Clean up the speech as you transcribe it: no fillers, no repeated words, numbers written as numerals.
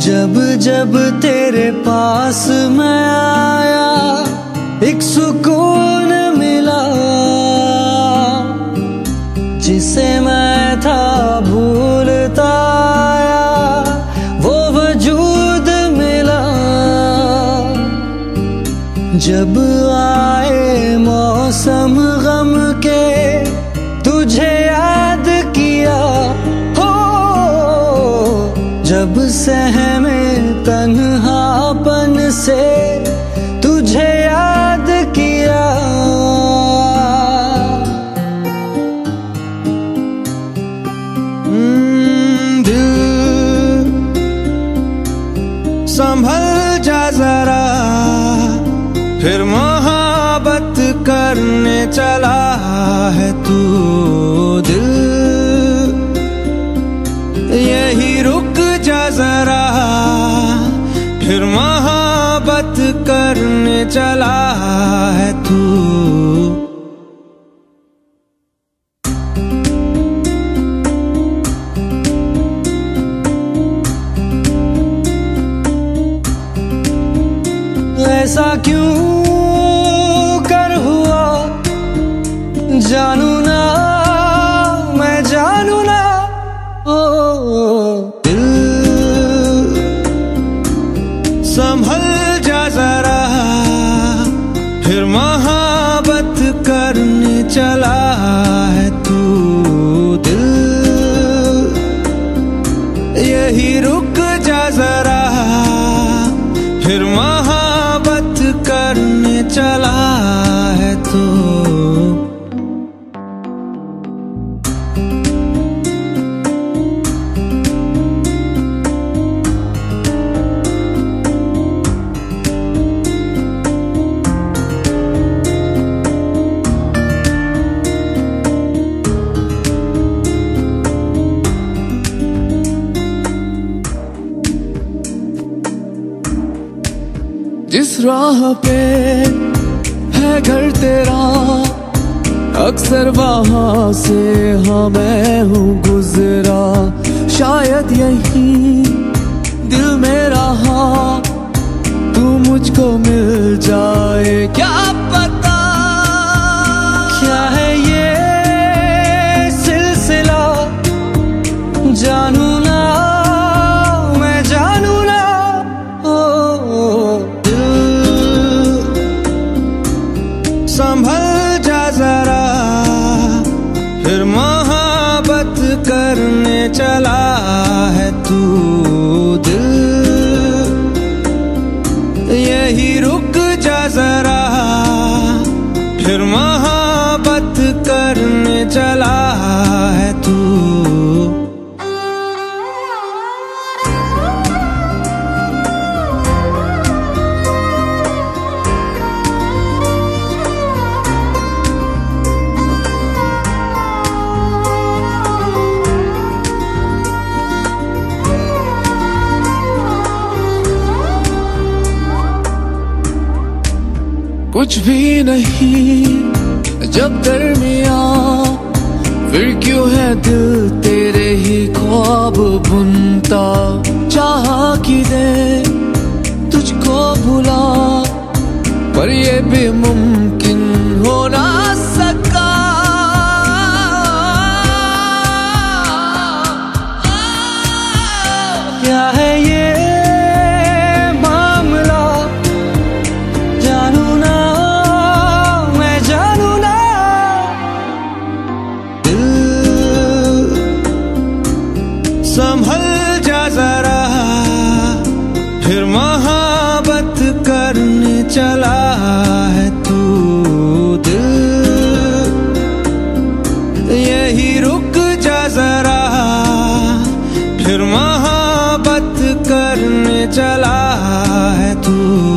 जब जब तेरे पास मैं आया एक सुकून मिला, जिसे मैं था भूलता आया वो वजूद मिला। जब आए मौसम गम के तुझे याद किया हो, जब सहमे तन्हापन से तुझे याद किया। दिल संभल जा जरा, फिर मोहब्बत करने चला है तू। दिल यही रुक जा जरा, फिर मोहब्बत करने चला है तू। ऐसा क्यों कर हुआ जानू ना, मैं जानू ना। ओ दिल संभल जा जरा, फिर मोहब्बत करने चला है तू। दिल यही रुक जा जरा, फिर मोहब्बत करने चला है तू। जिस राह पे है घर तेरा, अक्सर वहां से हाँ मैं हूँ गुजरा। शायद यही दिल में रहा तू मुझको मिल जाए, क्या पता। क्या है ये सिलसिला जानू ना, मैं जानू ना। संभल जा जरा, फिर मोहब्बत करने चला है तू। दिल यही रुक जा जरा, फिर मोहब्बत करने चला है तू। कुछ भी नहीं जब दरमिया, फिर क्यों है दिल तेरे ही ख्वाब बुनता। चाह कि दे तुझको भुला, पर ये भी मुमकिन हो ना सका। क्या है ये मामला जानू ना, मैं जानू ना। दिल संभल जा जरा, फिर मोहब्बत करने चला है तू। दिल यही रुक जा जरा, फिर मोहब्बत करने चला है तू।